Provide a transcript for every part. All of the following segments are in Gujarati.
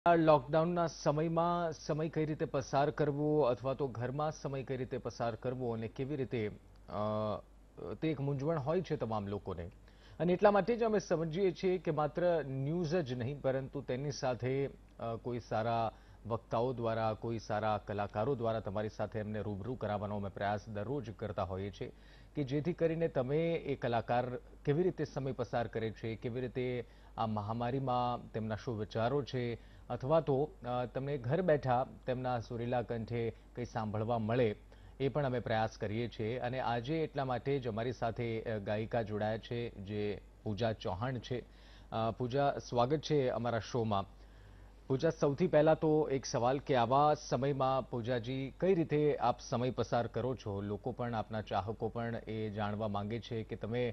લોકડાઉનના સમયમાં સમય કઈ રીતે પસાર કરવો અથવા તો ઘરમાં સમય કઈ રીતે પસાર કરવો અને કેવી રીતે તે એક મૂંઝવણ હોય છે તમામ લોકોને અને એટલા માટે જ અમે સમજીએ છીએ કે માત્ર ન્યૂઝ જ નહીં પરંતુ તેની સાથે કોઈ સારા વક્તાઓ દ્વારા કોઈ સારા કલાકારો દ્વારા તમારી સાથે એમને રૂબરૂ કરાવવાનો અમે પ્રયાસ દરરોજ કરતા હોઈએ છીએ કે જેથી કરીને તમે એ કલાકાર કેવી રીતે સમય પસાર કરે છે કેવી રીતે આ મહામારીમાં તેમના શું વિચારો છે અથવા તો તમને ઘર બેઠા તેમના સુરીલા કંઠે કંઈ સાંભળવા મળે એ પણ અમે પ્રયાસ કરીએ છીએ અને આજે એટલા માટે જ અમારી સાથે ગાયિકા જોડાયા છે જે પૂજા ચૌહાણ છે. પૂજા, સ્વાગત છે અમારા શોમાં. પૂજા, સૌથી પહેલા તો એક સવાલ કે આવા સમયમાં પૂજાજી કઈ રીતે આપ સમય પસાર કરો છો? લોકો પણ આપના ચાહકો પણ એ જાણવા માંગે છે કે તમે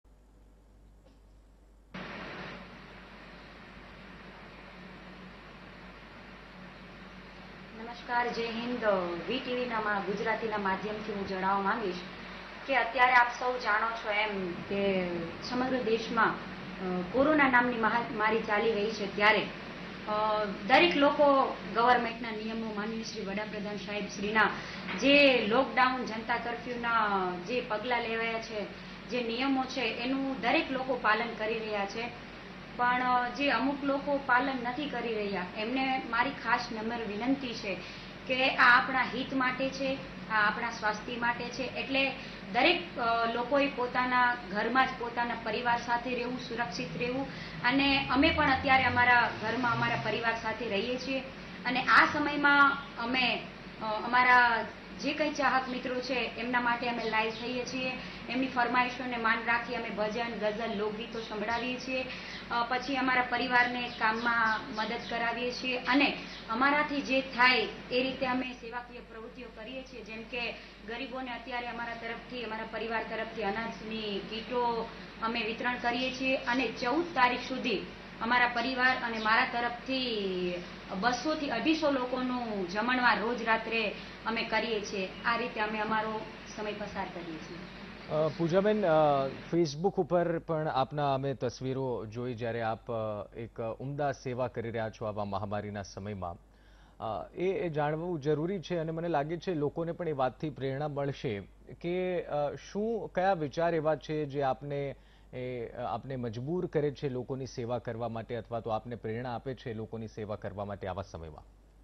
નમસ્કાર, જય હિન્દ. વીટીવીના ગુજરાતીના માધ્યમથી હું જણાવવા માંગીશ કે અત્યારે આપ સૌ જાણો છો એમ કે સમગ્ર દેશમાં કોરોના નામની મહામારી ચાલી રહી છે ત્યારે દરેક લોકો ગવર્મેન્ટના નિયમો, માનનીય શ્રી વડાપ્રધાન સાહેબ શ્રીના જે લોકડાઉન, જનતા કર્ફ્યુના જે પગલાં લેવાયા છે, જે નિયમો છે એનું દરેક લોકો પાલન કરી રહ્યા છે. પણ જે અમુક લોકો પાલન નથી કરી રહ્યા એમને મારી ખાસ નમ્ર વિનંતી છે કે આ આપણા હિત માટે છે, આ આપણા સ્વાસ્થ્ય માટે છે. એટલે દરેક લોકોએ પોતાના ઘરમાં જ પોતાના પરિવાર સાથે રહેવું, સુરક્ષિત રહેવું. અને અમે પણ અત્યારે અમારા ઘરમાં અમારા પરિવાર સાથે રહીએ છીએ અને આ સમયમાં અમે અમારા જે કંઈ ચાહક મિત્રો છે એમના માટે અમે લાઈવ થઈએ છીએ. એમની ફરમાઈશોને માન રાખી અમે ભજન, ગઝલ, લોકગીતો સંભળાવીએ છીએ. પછી અમારા પરિવારને કામમાં મદદ કરાવીએ છીએ અને અમારાથી જે થાય એ રીતે અમે સેવાકીય પ્રવૃત્તિઓ કરીએ છીએ. જેમ કે ગરીબોને અત્યારે અમારા તરફથી, અમારા પરિવાર તરફથી અનાજની કીટો અમે વિતરણ કરીએ છીએ અને 14 તારીખ સુધી અમારા પરિવાર અને મારા તરફથી 200 થી 250 લોકોનું જમણવાર રોજ રાત્રે અમે કરીએ છીએ. આ રીતે અમે અમારો સમય પસાર કરીએ છીએ. પૂજાબેન, ફેસબુક ઉપર પણ આપના અમે તસવીરો જોઈ જ્યારે આપ એક ઉમદા સેવા કરી રહ્યા છો આવા મહામારીના સમયમાં. એ જાણવું જરૂરી છે અને મને લાગે છે લોકોને પણ એ વાતથી પ્રેરણા મળશે કે શું કયા વિચાર એવા છે જે આપને મજબૂર કરે છે લોકોની સેવા કરવા માટે અથવા તો આપને પ્રેરણા આપે છે લોકોની સેવા કરવા માટે આવા સમયમાં.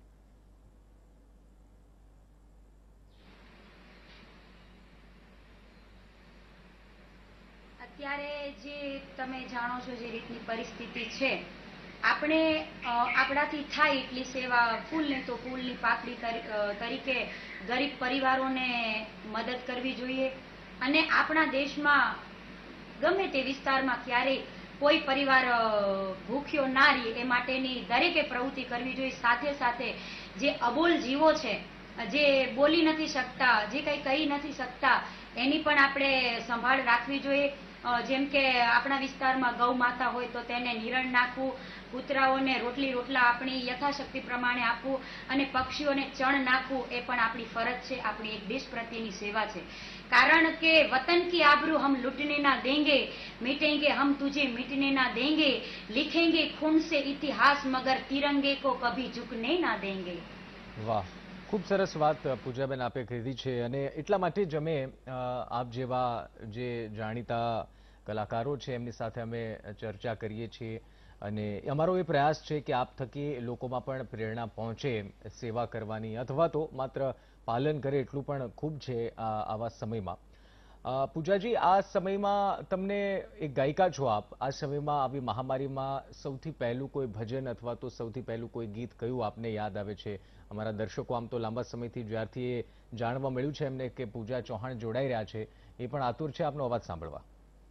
અત્યારે જે તમે જાણો છો જે રીતની પરિસ્થિતિ છે, આપણે આપણાથી થાય એટલી સેવા ફૂલને તો ફૂલની પાકડી તરીકે ગરીબ પરિવારોને મદદ કરવી જોઈએ. અને આપણા દેશમાં ગમે તે વિસ્તારમાં ક્યારેય કોઈ પરિવાર ભૂખ્યો ના રહે એ માટેની દરેકે પ્રવૃત્તિ કરવી જોઈએ. સાથે સાથે જે અબોલ જીવો છે, જે બોલી નથી શકતા, જે કંઈ કહી નથી શકતા, એની પણ આપણે સંભાળ રાખવી જોઈએ. જેમ કે આપણા વિસ્તારમાં ગૌ માતા હોય તો તેને નિરણ નાખવું, કૂતરાઓને રોટલા આપણી યથાશક્તિ પ્રમાણે આપવું અને પક્ષીઓને ચણ નાખવું એ પણ આપણી ફરજ છે, આપણી એક દેશ પ્રત્યેની સેવા છે. કારણ કે વતન કી આબરૂ હમ લૂટને ના દેંગે, मिटेंगे हम तुझे मिटने ना देंगे, लिखेंगे खून से इतिहास मगर तिरंगे को कभी झुकने ना देंगे. વાહ, ખૂબ સરસ વાત પૂજાબેન આપે કીધી છે અને એટલા માટે જ અમે આપ જેવા જે જાણીતા કલાકારો છે એમની સાથે અમે ચર્ચા કરીએ છીએ અને અમારો એ પ્રયાસ છે કે આપ થકી લોકોમાં પણ પ્રેરણા પહોંચે સેવા કરવાની અથવા તો માત્ર પાલન કરે એટલું પણ ખૂબ છે આવા સમયમાં. પૂજાજી, આ સમયમાં તમને એક ગાયિકા છો આપ, આ સમયમાં આવી મહામારીમાં સૌથી પહેલું કોઈ ભજન અથવા તો સૌથી પહેલું કોઈ ગીત કયું આપને યાદ આવે છે? અમારા દર્શકો આમ તો લાંબા સમયથી જ્યારથી એ જાણવા મળ્યું છે એમને કે પૂજા ચૌહાણ જોડાઈ રહ્યા છે એ પણ આતુર છે આપનો અવાજ સાંભળવા.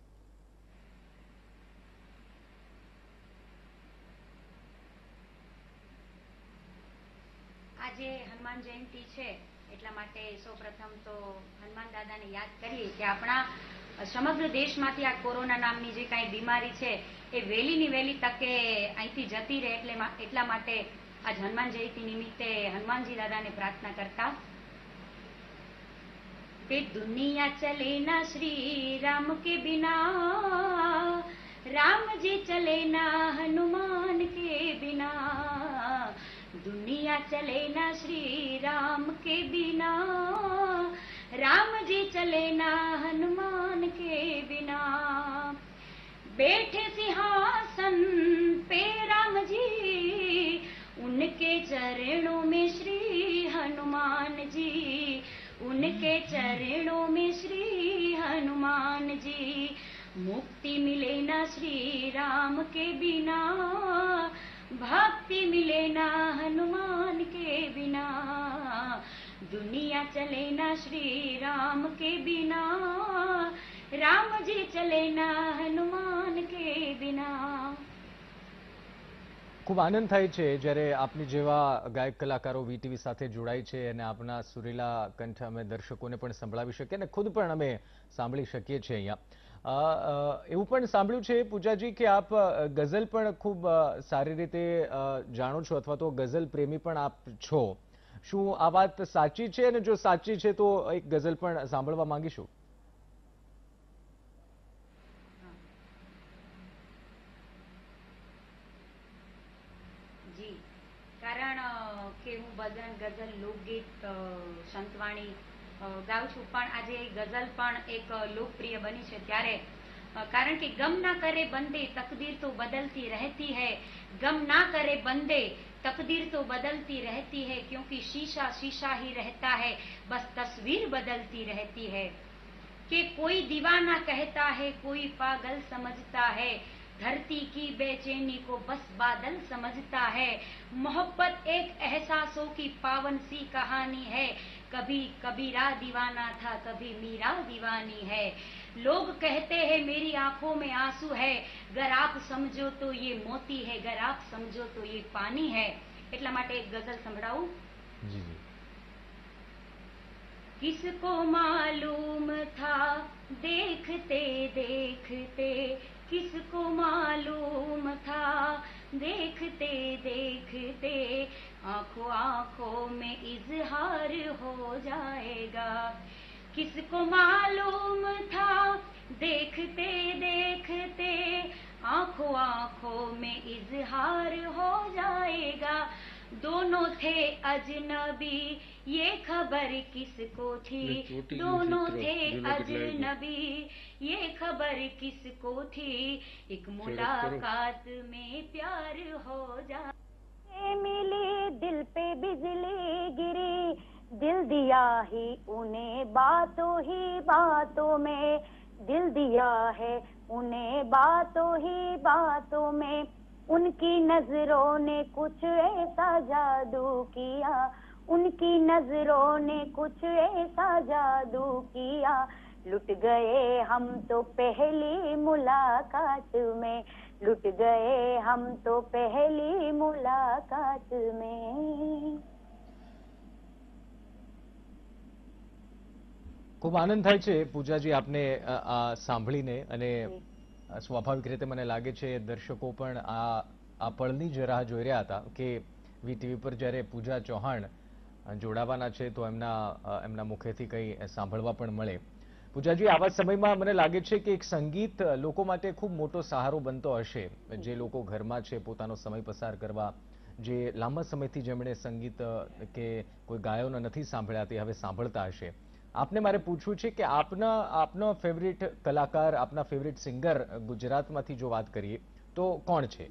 આજે હનુમાન જયંતિ છે એટલા માટે સૌપ્રથમ તો હનુમાન દાદાને યાદ કરીએ કે આપણા સમગ્ર દેશમાંથી આ કોરોના નામની જે કાંઈ બીમારી છે એ વહેલીની વહેલી તકે અહીંથી જતી રહે એટલા માટે આજ હનુમાન જયંતિ નિમિત્તે હનુમાનજી દાદાને પ્રાર્થના કરતા કે दुनिया चले ना श्री राम के बिना, राम जी चले ना हनुमान के बिना, दुनिया चले ना श्री राम के बिना, राम जी चले ना हनुमान के बिना। बैठे सिंहासन पे राम जी, उनके चरणों में श्री हनुमान जी, उनके चरणों में श्री हनुमान जी। मुक्ति मिले ना श्री राम के बिना, भक्ति मिले ना हनुमान के बिना। दुनिया चले ना श्री राम के बिना, राम जी चले ना हनुमान के बिना। ખૂબ આનંદ થાય છે જ્યારે આપની જેવા ગાયક કલાકારો વીટીવી સાથે જોડાય છે અને આપના સુરીલા કંઠ અમે દર્શકોને પણ સંભળાવી શકીએ અને ખુદ પણ અમે સાંભળી શકીએ છીએ અહીંયા એવું પણ સાંભળ્યું છે પૂજાજી કે આપ ગઝલ પણ ખૂબ સારી રીતે જાણો છો અથવા તો ગઝલ પ્રેમી પણ આપ છો. શું આ વાત સાચી છે અને જો સાચી છે તો એક ગઝલ પણ સાંભળવા માંગીશું. જી, કારણ કે હું ભજન, ગઝલ, લોકગીત, સંતવાણી ગાઉં છું, પણ આજે ગઝલ પણ એક લોકપ્રિય બની છે ત્યારે કારણ કે ગમ ના કરે બંદે તકદીર તો બદલતી रहती है, गम ना करे बंदे तकदीर तो बदलती रहती है, क्योंकि शीशा शीशा ही रहता है, बस तस्वीर बदलती रहती है। कि कोई दीवाना कहता है, कोई पागल समझता है, धरती की बेचैनी को बस बादल समझता है। मोहब्बत एक एहसासों की पावन सी कहानी है, कभी कबीरा दीवाना था, कभी मीरा दीवानी है। लोग कहते हैं मेरी आंखों में आंसू है, गर आप समझो तो ये मोती है, गर आप समझो तो ये पानी है। એટલા માટે એક ગઝલ સંભળાવું. જી જી. किसको मालूम था देखते देखते, किसको मालूम था देखते देखते, आंखों आंखों में इजहार हो जाएगा। किसको मालूम था देखते देखते, आंखों आंखों में इजहार हो जाएगा। दोनों थे अजनबी ये खबर किसको थी, दोनों थे अजनबी ये खबर किसको थी, एक मुलाकात में प्यार हो जाए। मिली दिल पे बिजली गिरी, दिल दिया ही उन्हें बातों ही बातों में, दिल दिया है उन्हें बातों ही बातों में। उनकी नजरों ने कुछ ऐसा जादू किया, उनकी नजरों ने कुछ ऐसा जादू किया, लुट गए हम तो पहली मुलाकात में, लुट गए हम तो पहली मुलाकात में। ખૂબ આનંદ થાય છે પૂજાજી આપને આ સાંભળીને અને સ્વાભાવિક રીતે મને લાગે છે દર્શકો પણ આ પળની જ રાહ જોઈ રહ્યા હતા કે વીટીવી પર જ્યારે પૂજા ચૌહાણ જોડાવાના છે તો એમના મુખેથી કંઈ સાંભળવા પણ મળે. પૂજાજી આવા સમયમાં મને લાગે છે કે એક સંગીત લોકો માટે ખૂબ મોટો સહારો બનતો હશે. જે લોકો ઘરમાં છે પોતાનો સમય પસાર કરવા, જે લાંબા સમયથી જેમણે સંગીત કે કોઈ ગાયનો નથી સાંભળ્યા તે હવે સાંભળતા હશે. આપને મારે પૂછવું છે કે આપનો ફેવરિટ કલાકાર, આપના ફેવરિટ સિંગર ગુજરાતમાંથી જો વાત કરીએ તો કોણ છે?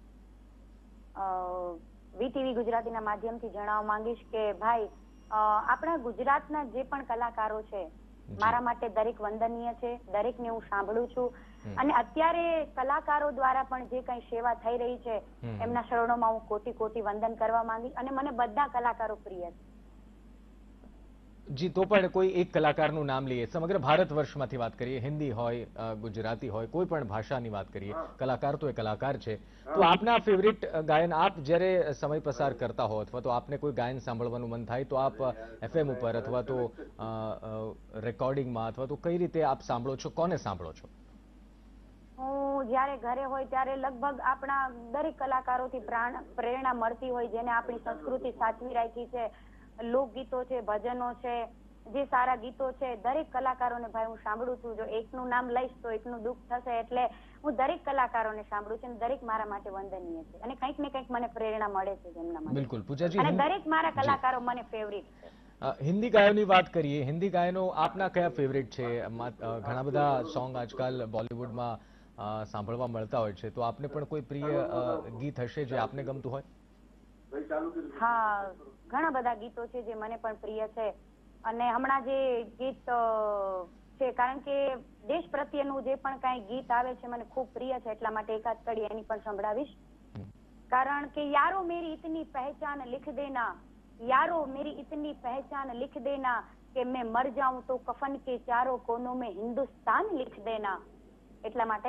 વીટીવી ગુજરાતીના માધ્યમથી જણાવવા માંગીશ કે ભાઈ આપણા ગુજરાતના જે પણ કલાકારો છે મારા માટે દરેક વંદનીય છે, દરેકને હું સાંભળું છું અને અત્યારે કલાકારો દ્વારા પણ જે કઈ સેવા થઈ રહી છે એમના શરણોમાં હું કોટી કોટી વંદન કરવા માંગીશ અને મને બધા કલાકારો પ્રિય છે. જી, તો પણ કોઈ એક કલાકારનું નામ લઈએ, સમગ્ર ભારત વર્ષમાંથી વાત કરીએ, હિન્દી હોય, ગુજરાતી હોય, કોઈ પણ ભાષાની વાત કરીએ, કલાકાર તો એ કલાકાર છે. તો આપના ફેવરિટ ગાયન, આપ જ્યારે સમય પસાર કરતા હો અથવા તો આપને કોઈ ગાયન સાંભળવાનું મન થાય તો આપ એફએમ ઉપર અથવા તો રેકોર્ડિંગમાં અથવા તો કઈ રીતે આપ સાંભળો છો, કોને સાંભળો છો? હું જયારે ઘરે હોય ત્યારે લગભગ આપણા દરેક કલાકારોથી પ્રેરણા મળતી હોય, જેને આપણી સંસ્કૃતિ સાચવી રાખી છે, લોકગીતો છે, ભજનો છે, જે સારા ગીતો છે, દરેક કલાકારોને ભાઈ હું સાંભળું છું. જો એકનું નામ લઈશ તો એકનું દુઃખ થશે, એટલે હું દરેક કલાકારોને સાંભળું છું અને દરેક મારા માટે વંદનીય છે અને કંઈક ને કંઈક મને પ્રેરણા મળે છે એમના માટે. બિલકુલ પૂજાજી, અને દરેક મારા કલાકારો મને ફેવરિટ છે. હિન્દી ગાયનોની વાત કરીએ. હિન્દી ગાયનો આપના કયા ફેવરેટ છે? ઘણા બધા સોંગ આજકાલ બોલિવૂડમાં સાંભળવા મળતા હોય છે, તો આપને પણ કોઈ પ્રિય ગીત હશે જે આપને ગમતું હોય? હા, ઘણા બધા ગીતો છે જે મને પણ પ્રિય છે અને હમણાં જે ગીત છે, કારણ કે દેશ પ્રત્યેનું જે પણ કાંઈ ગીત આવે છે મને ખૂબ પ્રિય છે, એટલા માટે એકાદ કડી એની પણ સંભળાવીશ. કારણ કે यारो मेरी इतनी पहचान लिख देना, यारो मेरी इतनी पहचान लिख देना कि मैं मर जाऊं तो कफन के चारों कोनों में हिंदुस्तान लिख देना. એટલા માટે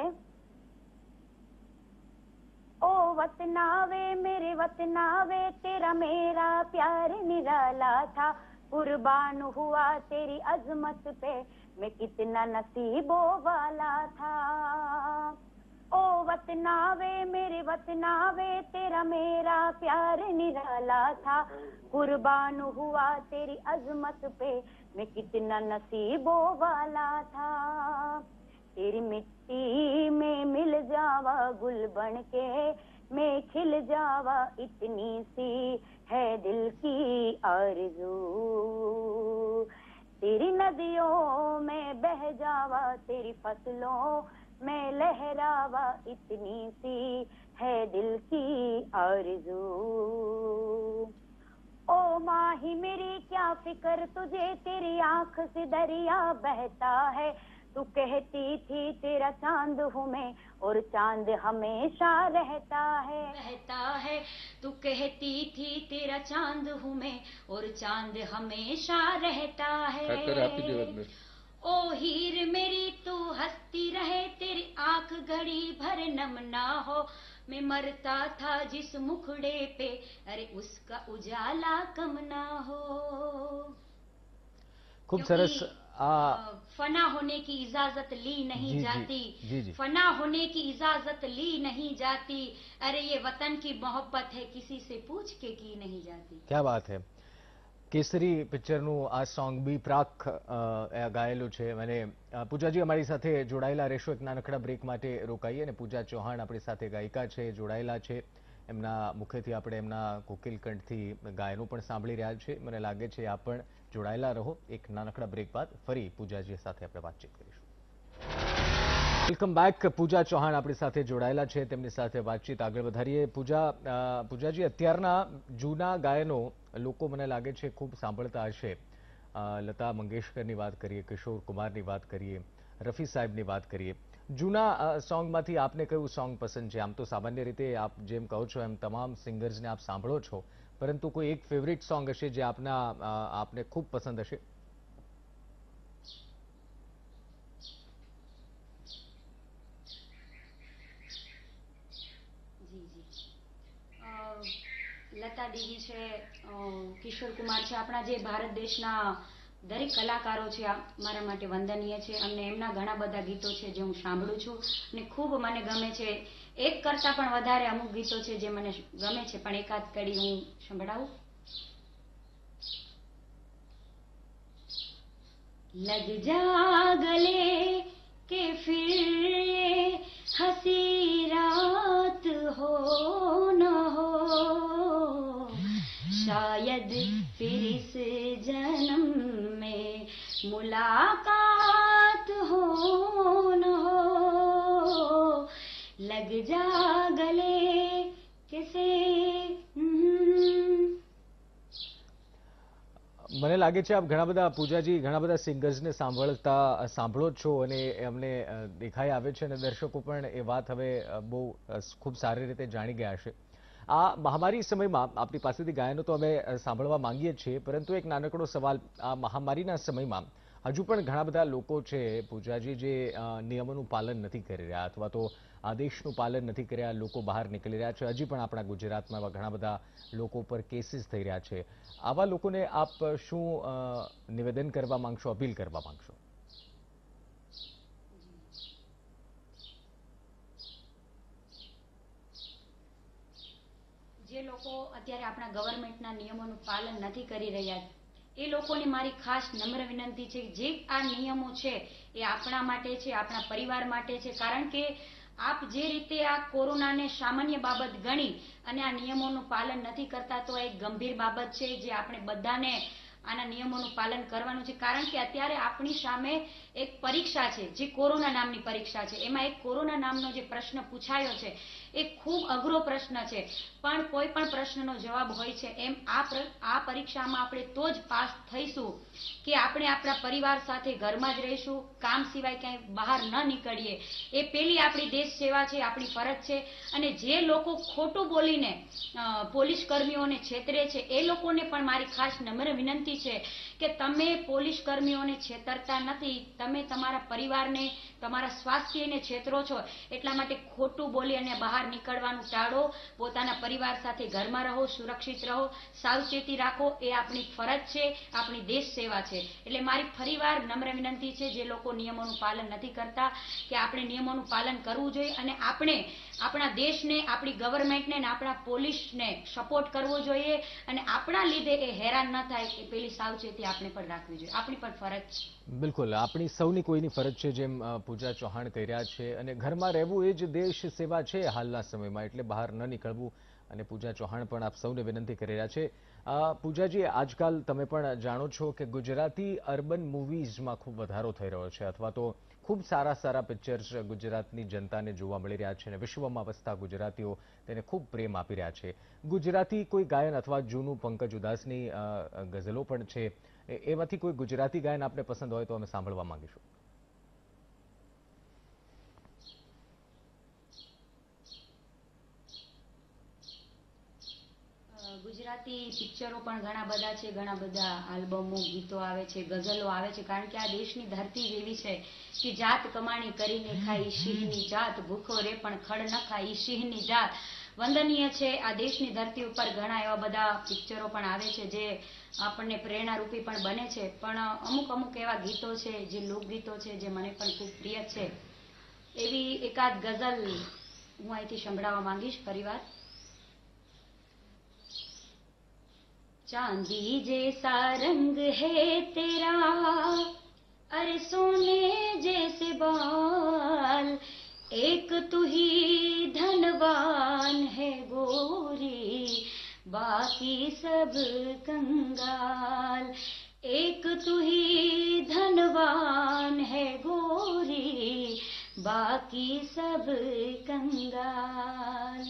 ओ वतना वे मेरे वतना वे तेरा मेरा प्यार निराला था, कुर्बान हुआ तेरी अजमत पे मैं कितना नसीबो वाला था. ओ वतना वे मेरे वतना वे तेरा मेरा प्यार निराला था, कुर्बान हुआ तेरी अजमत पे मैं कितना नसीबो वाला था. तेरी मिट्टी में मिल जावा गुल बन के मैं खिल जावा, इतनी सी है दिल की आरज़ू. तेरी नदियों में बह जावा, तेरी फसलों में लहरावा, इतनी सी है दिल की आरज़ू. ओ माही मेरी क्या फिक्र तुझे, तेरी आंख से दरिया बहता है. तू कहती थी तेरा चांद हूँ मैं और चांद हमेशा रहता है. तू कहती थी तेरा चांद हूँ मैं और चांद हमेशा रहता है. ओ हीर मेरी तू हंसती रहे, तेरी आंख घड़ी भर नम ना हो. मैं मरता था जिस मुखड़े पे, अरे उसका उजाला कम ना हो. खूब सरस. फना होने की इजाजत ली नहीं जाती, जी. फना होने की इजाजत ली नहीं जाती, अरे ये वतन की मोहब्बत है किसी से पूछ के की नहीं जाती. क्या बात है. કેસરી પિક્ચરનું આ સોંગ બી પ્રાક ગાયેલું છે. અને પૂજાજી અમારી સાથે જોડાયેલા રહેશો. એક નાનકડા બ્રેક માટે રોકાઈએ અને પૂજા ચૌહાણ આપણી સાથે ગાયિકા છે, જોડાયેલા છે. એમના મુખેથી આપણે એમના કોકિલ કંઠથી ગાયનો પણ સાંભળી રહ્યા છે. મને લાગે છે આપ પણ જોડાયેલા રહો. એક નાનકડા બ્રેક બાદ ફરી પૂજાજી સાથે આપણે વાતચીત કરીશું. Welcome back. પૂજા ચૌહાણ આપણી સાથે જોડાયેલા છે, તેમની સાથે વાતચીત આગળ વધારીએ. પૂજાજી, અત્યારના જૂના ગાયનો લોકો મને લાગે છે ખૂબ સાંભળતા હશે. લતા મંગેશકરની વાત કરીએ, કિશોર કુમારની વાત કરીએ, રફી સાહેબની વાત કરીએ. જૂના સોંગમાંથી આપને કયું સોંગ પસંદ છે? આમ તો સામાન્ય રીતે આપ જેમ કહો છો એમ તમામ સિંગર્સને આપ સાંભળો છો, પરંતુ કોઈ એક ફેવરિટ સોંગ હશે જે આપને ખૂબ પસંદ હશે? લતા દીદી છે, કિશોર કુમાર છે, આપણા જે ભારત દેશના દરેક કલાકારો છે મારા માટે વંદનીય છે અને એમના ઘણા બધા ગીતો છે જે હું સાંભળું છું અને ખૂબ મને ગમે છે. એક કરતાં પણ વધારે અમુક ગીતો છે જે મને ગમે છે, પણ એકાદ કડી હું સંભળાવું. લગ જા ગલે કે ફિર હસી રાત હો ન હો, शायद फिर इस जन्म में मुलाकात हो न हो. लग जा गले कैसे. મને લાગે છે આપ ઘણા બધા, પૂજાજી, ઘણા બધા સિંગર્સને સાંભળો છો અને એમને દેખાઈ આવે છે અને દર્શકો પણ એ વાત હવે બહુ ખૂબ સારી રીતે જાણી ગયા હશે. આ મહામારી સમયમાં આપણી પાસેથી ગાયનો તો અમે સાંભળવા માંગીએ છીએ, પરંતુ એક નાનકડો સવાલ. આ મહામારીના સમયમાં હજુ પણ ઘણા બધા લોકો છે પૂજાજી જે નિયમોનું પાલન નથી કરી રહ્યા અથવા તો આદેશનું પાલન નથી કરી રહ્યા. લોકો બહાર નીકળી રહ્યા છે. હજી પણ આપણા ગુજરાતમાં એવા ઘણા બધા લોકો પર કેસીસ થઈ રહ્યા છે. આવા લોકોને આપ શું નિવેદન કરવા માંગશો, અપીલ કરવા માંગશો? જે લોકો અત્યારે આપણા ગવર્મેન્ટના નિયમોનું પાલન નથી કરી રહ્યા, એ લોકોને મારી ખાસ નમ્ર વિનંતી છે, જે આ નિયમો છે એ આપણા માટે છે, આપણા પરિવાર માટે છે. કારણ કે આપ જે રીતે આ કોરોનાને સામાન્ય બાબત ગણી અને આ નિયમોનું પાલન નથી કરતા તો એક ગંભીર બાબત છે જે આપણે બધાને આના નિયમોનું પાલન કરવાનું છે. કારણ કે અત્યારે આપણી સામે એક પરીક્ષા છે જે કોરોના નામની પરીક્ષા છે. એમાં એક કોરોના નામનો જે પ્રશ્ન પૂછાયો છે એ ખૂબ અઘરો પ્રશ્ન છે, પણ કોઈ પણ પ્રશ્નનો જવાબ હોય છે એમ આ પરીક્ષામાં આપણે તો જ પાસ થઈશું કે આપણે આપણા પરિવાર સાથે ઘરમાં જ રહીશું, કામ સિવાય ક્યાંય બહાર ન નીકળીએ. એ પેલી આપણી દેશ સેવા છે, આપણી ફરજ છે. અને જે લોકો ખોટું બોલીને પોલીસ કર્મીઓને છેતરે છે એ લોકોને પણ મારી ખાસ નમ્ર વિનંતી છે કે તમે પોલીસ કર્મીઓને છેતરતા નથી, તમે તમારા પરિવારને, તમારા સ્વાસ્થ્યને છેતરો છો. એટલા માટે ખોટું બોલી અને બહાર નીકળવાનું ટાળો, પોતાના પરિવાર સાથે ઘરમાં રહો, સુરક્ષિત રહો, સાવચેતી રાખો. એ આપણી ફરજ છે, આપણી દેશ સેવા છે. એટલે મારી ફરીવાર નમ્ર વિનંતી છે જે લોકો નિયમોનું પાલન નથી કરતા કે આપણે નિયમોનું પાલન કરવું જોઈએ અને આપણે આપણા દેશને, આપણી ગવર્મેન્ટને અને આપણા પોલીસને સપોર્ટ કરવો જોઈએ અને આપણા લીધે એ હેરાન ન થાય એ પેલી સાવચેતી આપણે પણ રાખવી જોઈએ. આપણી પણ ફરજ છે. બિલકુલ, આપણી સૌની કોઈની ફરજ છે, જેમ પૂજા ચૌહાણ કહી રહ્યા છે, અને ઘરમાં રહેવું એ જ દેશ સેવા છે હાલના સમયમાં, એટલે બહાર ન નીકળવું. અને પૂજા ચૌહાણ પણ આપ સૌને વિનંતી કરી રહ્યા છે. પૂજાજી, આજકાલ તમે પણ જાણો છો કે ગુજરાતી અર્બન મૂવીઝમાં ખૂબ વધારો થઈ રહ્યો છે, અથવા તો ખૂબ સારા સારા પિક્ચર્સ ગુજરાતની જનતાને જોવા મળી રહ્યા છે અને વિશ્વમાં વસતા ગુજરાતીઓ તેને ખૂબ પ્રેમ આપી રહ્યા છે. ગુજરાતી કોઈ ગાયન અથવા જૂનું પંકજ ઉદાસની ગઝલો પણ છે, એમાંથી કોઈ ગુજરાતી ગાયન આપને પસંદ હોય તો અમે સાંભળવા માંગીશું. ગુજરાતી પિક્ચરો પણ ઘણા બધા છે, ઘણા બધા આલ્બમો, ગીતો આવે છે, ગઝલો આવે છે. કારણ કે આ દેશની ધરતી જ એવી છે કે જાત કમાણી કરીને ખાઈ સિંહની જાત, ભૂખો રે પણ ખડ ન ખાઈ સિંહની જાત. વંદનીય છે આ દેશની ધરતી ઉપર ઘણા એવા બધા પિક્ચરો પણ આવે છે જે આપણને પ્રેરણારૂપી પણ બને છે. પણ અમુક અમુક એવા ગીતો છે જે લોકગીતો છે જે મને પણ ખૂબ પ્રિય છે. એવી એકાદ ગઝલ હું અહીંથી સંભળાવવા માંગીશ ફરીવાર. चांदी जैसा रंग है तेरा, अरे सोने जैसे बाल, एक तू ही धनवान है गोरी, बाकी सब कंगाल. एक तू ही धनवान है गोरी, बाकी सब कंगाल.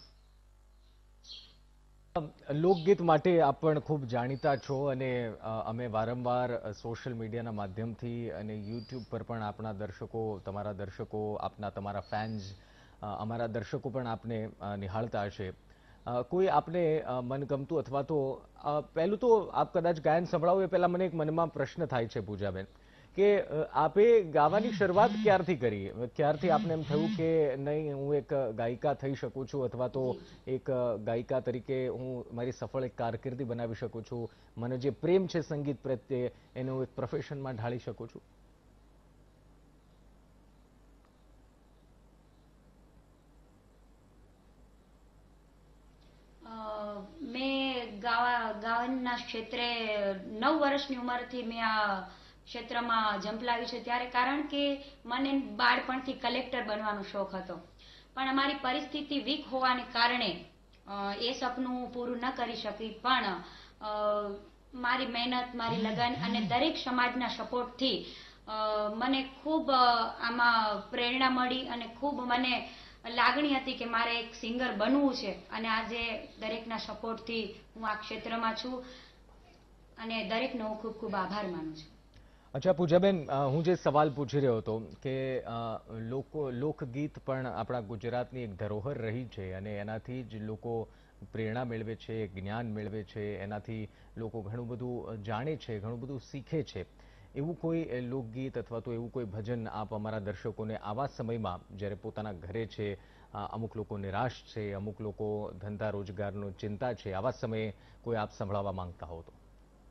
લોકગીત માટે આપ પણ ખૂબ જાણીતા છો અને અમે વારંવાર સોશિયલ મીડિયાના માધ્યમથી અને યુટ્યુબ પર પણ આપણા દર્શકો, તમારા ફેન્સ, અમારા દર્શકો પણ આપને નિહાળતા હશે. કોઈ આપને મનગમતું અથવા તો પહેલું તો આપ કદાચ ગાયન સંભળાવો એ પહેલાં મને એક મનમાં પ્રશ્ન થાય છે પૂજાબેન, કે આપે ગાવાની શરૂઆત ક્યારથી કરી? ક્યારથી આપને એમ થયું કે નહીં, હું એક ગાયિકા થઈ શકું છું અથવા તો એક ગાયિકા તરીકે હું મારી સફળ એક કારકિર્દી બનાવી શકું છું, મને જે પ્રેમ છે સંગીત પ્રત્યે એને હું એક પ્રોફેશનમાં ઢાળી શકું છું? મેં ગાયનના ક્ષેત્રે 9 વર્ષની ઉંમરથી મેં આ ક્ષેત્રમાં ઝંપલાવી છે. ત્યારે કારણ કે મને બાળપણથી કલેક્ટર બનવાનો શોખ હતો, પણ અમારી પરિસ્થિતિ વીક હોવાને કારણે એ સપનું પૂરું ન કરી શકી. પણ મારી મહેનત, મારી લગન અને દરેક સમાજના સપોર્ટથી મને ખૂબ આમાં પ્રેરણા મળી અને ખૂબ મને લાગણી હતી કે મારે એક સિંગર બનવું છે. અને આજે દરેકના સપોર્ટથી હું આ ક્ષેત્રમાં છું અને દરેકનો હું ખૂબ ખૂબ આભાર માનું છું. અચ્છા પૂજાબેન, હું જે સવાલ પૂછી રહ્યો હતો કે લોકગીત પણ આપણા ગુજરાતની એક ધરોહર રહી છે અને એનાથી જ લોકો પ્રેરણા મેળવે છે, જ્ઞાન મેળવે છે, એનાથી લોકો ઘણું બધું જાણે છે, ઘણું બધું શીખે છે. એવું કોઈ લોકગીત અથવા તો એવું કોઈ ભજન આપ અમારા દર્શકોને આવા સમયમાં, જ્યારે પોતાના ઘરે છે, અમુક લોકો નિરાશ છે, અમુક લોકો ધંધા રોજગારનો ચિંતા છે, આવા સમયે કોઈ આપ સંભળાવવા માંગતા હો તો?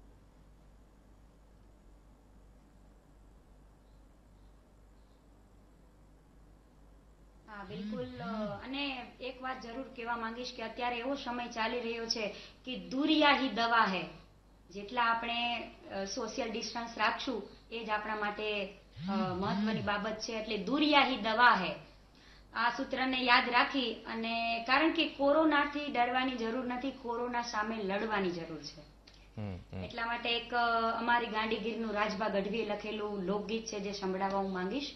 હા, બિલકુલ. અને એક વાત જરૂર કહેવા માંગીશ કે અત્યારે એવો સમય ચાલી રહ્યો છે કે દુરિયા હી દવા હૈ. જેટલા આપણે સોશિયલ ડિસ્ટન્સ રાખશું એ જ આપણા માટે મહત્વની બાબત છે. એટલે દુરિયા હી દવા હૈ. આ સૂત્રને યાદ રાખી અને કારણ કે કોરોનાથી ડરવાની જરૂર નથી, કોરોના સામે લડવાની જરૂર છે. એટલા માટે એક અમારી ગાંડીગીરનું રાજભા ગઢવીએ લખેલું લોકગીત છે જે સંભળાવવા હું માંગીશ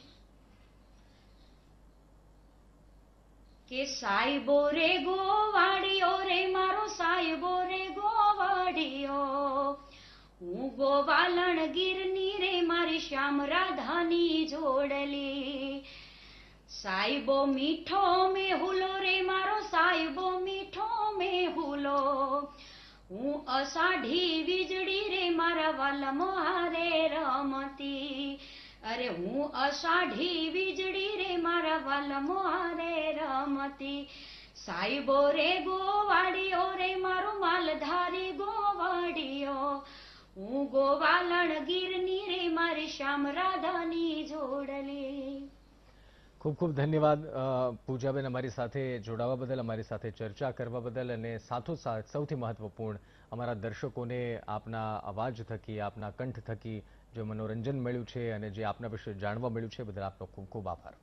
કે સાયબો રે ગોવાડિયો રે મારો સાયબો રે ગોવાડિયો, હું ગોવાલણ ગીરની રે મારી શ્યામ રાધાની જોડલી. સાયબો મીઠો મેહુલો રે મારો સાયબો મીઠો મેહુલો, હું અષાઢી વીજળી રે મારા વાલમો હારે રમતી. અરે હું અષાઢી વીજળી રે મારા વાલમો હારે રમતી. સાયબો રે ગોવાડિયો રે મારો માલધારી ગોવાડિયો, હું ગોવાલણ ગીરની રે મારી શ્યામ રાધાની જોડલી. ખૂબ ખૂબ ધન્યવાદ પૂજાબેન, અમારી સાથે જોડાવા બદલ, અમારી સાથે ચર્ચા કરવા બદલ, અને સાથોસાથ સૌથી મહત્વપૂર્ણ અમારા દર્શકોને આપના અવાજ થકી, આપના કંઠ થકી જે મનોરંજન મળ્યું છે અને જે આપના વિશે જાણવા મળ્યું છે બદલ આપનો ખૂબ ખૂબ આભાર.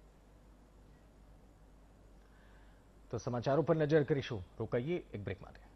તો સમાચારો પર નજર કરીશું, રોકાઈએ એક બ્રેક માટે.